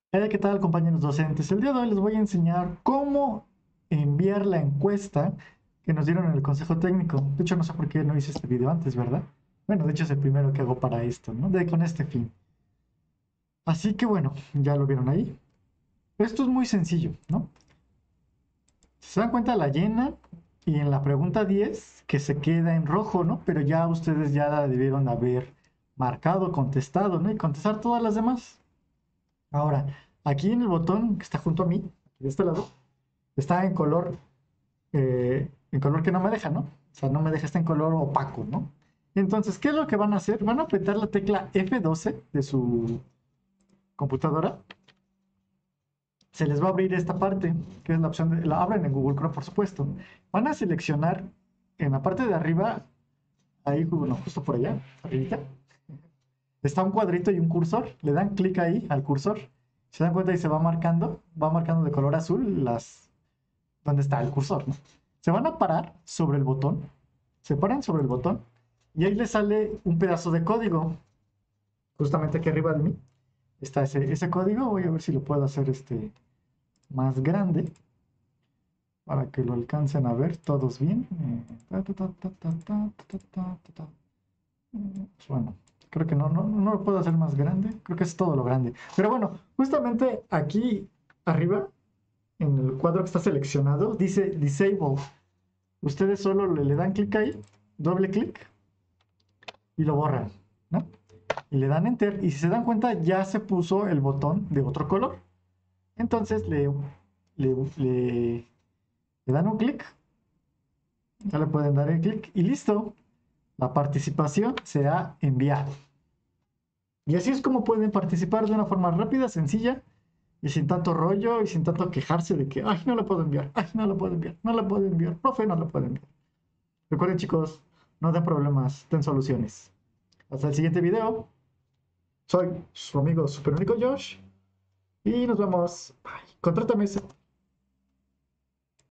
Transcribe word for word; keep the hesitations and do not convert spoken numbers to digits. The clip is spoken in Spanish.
Hey, ¿qué tal, compañeros docentes? El día de hoy les voy a enseñar cómo enviar la encuesta que nos dieron en el consejo técnico. De hecho, no sé por qué no hice este video antes, ¿verdad? Bueno, de hecho es el primero que hago para esto, ¿no? De, con este fin. Así que bueno, ya lo vieron ahí. Esto es muy sencillo, ¿no? Si se dan cuenta, la llenan y en la pregunta diez que se queda en rojo, ¿no? Pero ya ustedes ya la debieron haber marcado, contestado, ¿no? Y contestar todas las demás. Ahora, aquí en el botón que está junto a mí, aquí de este lado, está en color, eh, en color que no me deja, ¿no? O sea, no me deja, está en color opaco, ¿no? Entonces, ¿qué es lo que van a hacer? Van a apretar la tecla F doce de su computadora. Se les va a abrir esta parte, que es la opción de, la abren en Google Chrome, por supuesto. Van a seleccionar en la parte de arriba, ahí, bueno, justo por allá, arribita, está un cuadrito y un cursor. Le dan clic ahí al cursor. Se dan cuenta y se va marcando, va marcando de color azul las, donde está el cursor, ¿no? Se van a parar sobre el botón, se paran sobre el botón y ahí les sale un pedazo de código, justamente aquí arriba de mí. Está ese, ese código, voy a ver si lo puedo hacer este más grande para que lo alcancen a ver todos bien. Bueno, creo que no, no, no lo puedo hacer más grande, creo que es todo lo grande. Pero bueno, justamente aquí arriba, en el cuadro que está seleccionado, dice Disable. Ustedes solo le, le dan clic ahí, doble clic, y lo borran, ¿no? Y le dan enter, y si se dan cuenta, ya se puso el botón de otro color. Entonces le, le, le, le dan un clic, ya le pueden dar el clic, y listo. La participación se ha enviado. Y así es como pueden participar de una forma rápida, sencilla, y sin tanto rollo, y sin tanto quejarse de que, ay, no lo puedo enviar, ay, no lo puedo enviar, no lo puedo enviar, profe, no lo puedo enviar. Recuerden, chicos, no den problemas, den soluciones. Hasta el siguiente video. Soy su amigo super único Josh. Y nos vemos. Bye. Contrátame.